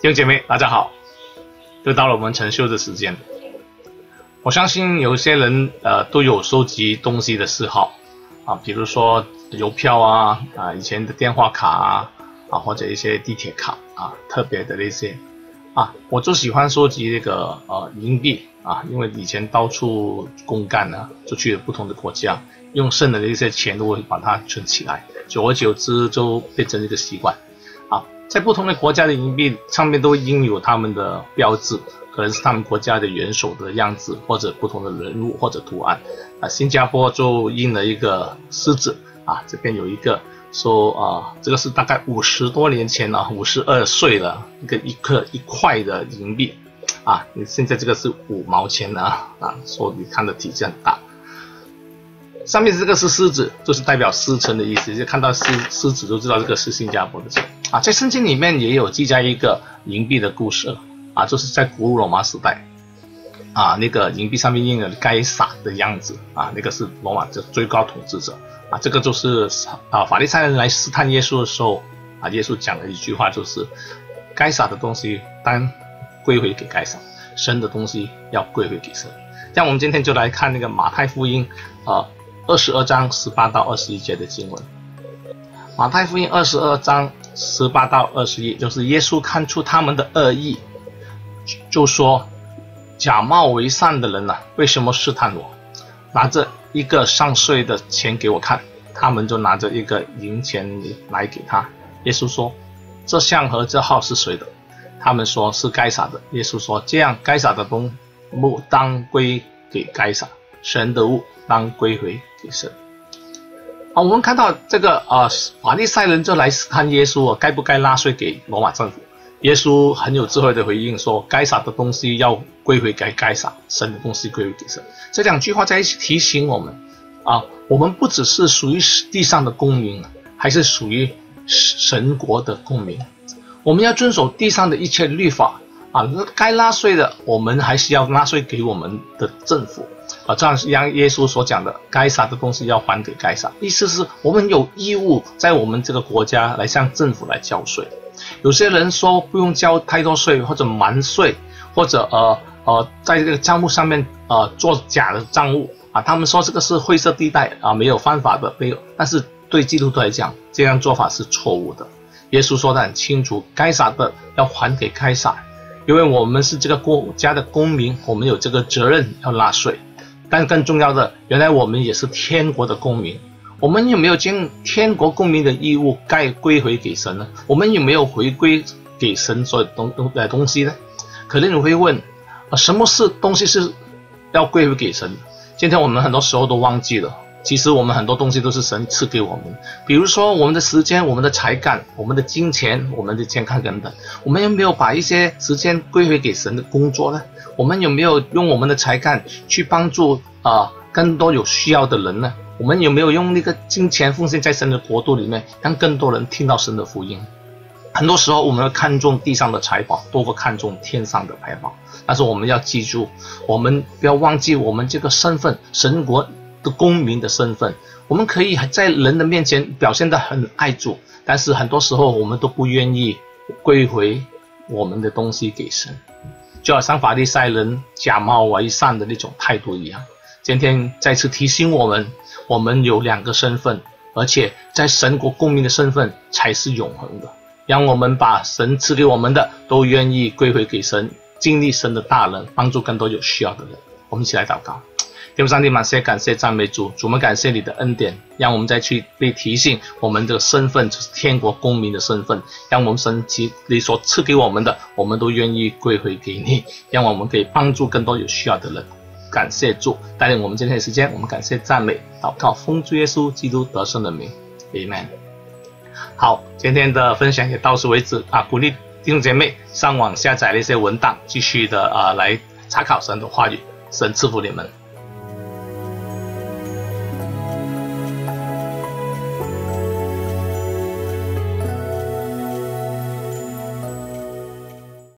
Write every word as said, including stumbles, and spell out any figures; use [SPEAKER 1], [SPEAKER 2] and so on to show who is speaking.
[SPEAKER 1] 弟兄姐妹，大家好，又到了我们晨修的时间。我相信有些人呃都有收集东西的嗜好啊，比如说邮票啊啊以前的电话卡啊啊或者一些地铁卡啊，特别的那些啊，我就喜欢收集这个呃银币啊，因为以前到处公干啊，就去了不同的国家，用剩的一些钱都会把它存起来，久而久之就变成一个习惯啊。在不同的国家的银币上面都印有他们的标志，可能是他们国家的元首的样子，或者不同的人物或者图案啊。新加坡就印了一个狮子啊，这边有一个说啊，这个是大概五十多年前啊，五十二岁了一个一克一块的银币啊，你现在这个是五毛钱啊啊，说你看的体积很大。上面这个是狮子，就是代表狮城的意思，就看到狮狮子就知道这个是新加坡的城啊。在圣经里面也有记载一个银币的故事啊，就是在古罗马时代啊，那个银币上面印了该撒的样子啊，那个是罗马的最高统治者啊。这个就是啊，法利赛人来试探耶稣的时候啊，耶稣讲了一句话，就是该撒的东西当归回给该撒，神的东西要归回给神。这样我们今天就来看那个马太福音啊二十二章十八到二十一节的经文。马太福音二十二章十八到二十一，就是耶稣看出他们的恶意，就说假冒为善的人啊，为什么试探我？拿着一个上税的钱给我看。他们就拿着一个银钱来给他。耶稣说，这像和这号是谁的？他们说是该撒的。耶稣说，这样该撒的东物当归给该撒，神的物当归回给神。啊，我们看到这个呃，法利赛人就来试探耶稣，该不该纳税给罗马政府？耶稣很有智慧的回应说，该撒的东西要归回给该撒，神的东西归回给神。这两句话在一起提醒我们啊，我们不只是属于地上的公民，还是属于神国的公民。我们要遵守地上的一切律法啊，该纳税的我们还是要纳税给我们的政府啊，这样像耶稣所讲的，该撒的东西要还给该撒，意思是我们有义务在我们这个国家来向政府来交税。有些人说不用交太多税，或者瞒税，或者呃呃在这个账目上面呃做假的账务啊，他们说这个是灰色地带啊，没有犯法的，没有。但是对基督徒来讲，这样做法是错误的。耶稣说得很清楚，该撒的要还给该撒，因为我们是这个国家的公民，我们有这个责任要纳税。但更重要的，原来我们也是天国的公民，我们有没有将天国公民的义务该归回给神呢？我们有没有回归给神所有东的东西呢？可能你会问，啊，什么是东西是要归回给神的？今天我们很多时候都忘记了，其实我们很多东西都是神赐给我们，比如说我们的时间、我们的才干、我们的金钱、我们的健康等等。我们有没有把一些时间归回给神的工作呢？我们有没有用我们的才干去帮助啊、呃、更多有需要的人呢？我们有没有用那个金钱奉献在神的国度里面，让更多人听到神的福音？很多时候我们要看重地上的财宝多过看重天上的财宝，但是我们要记住，我们不要忘记我们这个身份，神国的公民的身份。我们可以在人的面前表现得很爱主，但是很多时候我们都不愿意归回我们的东西给神，就好像法利赛人假冒为善的那种态度一样。今天再次提醒我们，我们有两个身份，而且在神国公民的身份才是永恒的，让我们把神赐给我们的都愿意归回给神，经历神的大能，帮助更多有需要的人。我们一起来祷告。天父上帝，满些感谢赞美主，主，我们感谢你的恩典，让我们再去被提醒我们的身份就是天国公民的身份，让我们神你所赐给我们的，我们都愿意归回给你，让我们可以帮助更多有需要的人。感谢主带领我们今天的时间，我们感谢赞美祷告，奉主耶稣基督得胜的名 Amen。 好，今天的分享也到此为止啊！鼓励弟兄姐妹上网下载了一些文档，继续的啊来查考神的话语，神赐福你们。